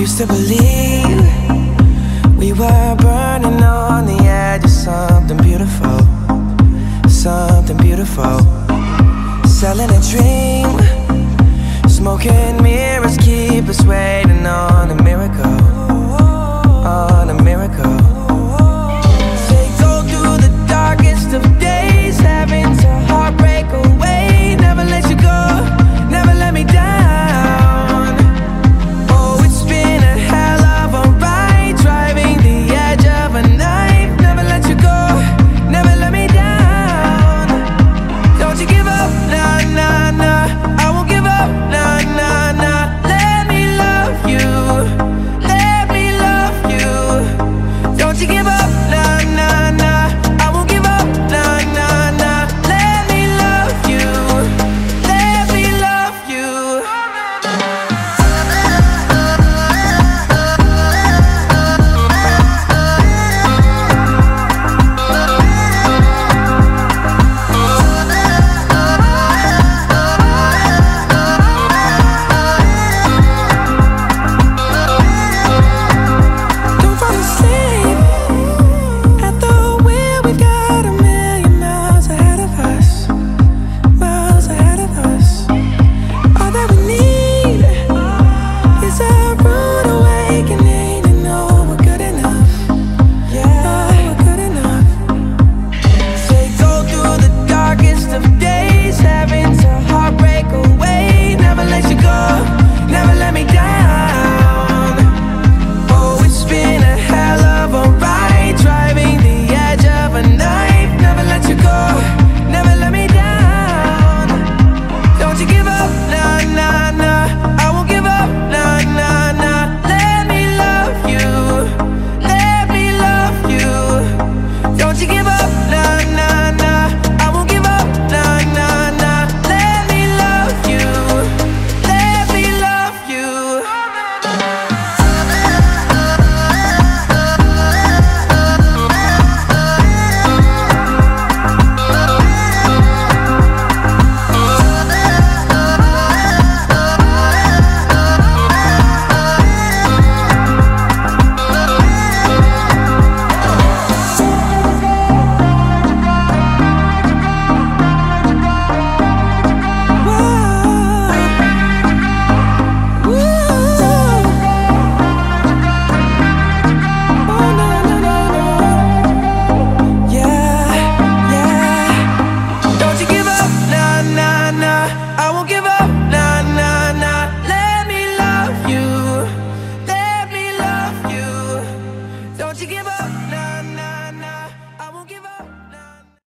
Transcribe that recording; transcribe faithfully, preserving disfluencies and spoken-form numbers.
used to believe we were burning on the edge of something beautiful, something beautiful. Selling a dream, smoking mirrors keep us waiting on a miracle, on a miracle. They go through the darkest of days, having to heartbreak away. Never let you go, never let me down. Oh, it's been a hell of a ride, driving the edge of a knife. Never let you go, never let me down. Don't you give up, nah, nah, nah. I won't give up, nah, nah, nah. Let me love you, let me love you. Don't you give up, nah, nah, nah. I won't give up, nah, nah, nah. Let me love you, let me love you. Don't fall asleep at the wheel. We've got a million miles ahead of us, miles ahead of us. All that we need is a rude awakening to know we're good enough. Yeah, we're good enough. They go through the darkest of days, having to heartbreak away. Never let you go, never let me down. Oh, it's been a hell of a ride, driving the edge of a knife. Never let you go, never let me down. Don't you give up, nah, nah, nah. I won't give up, nah, nah, nah. Let me love you, let me love you. Don't you give up, nah, nah, nah. I won't give up, nah, nah, nah. Let me love you, let me love you. Don't you give up.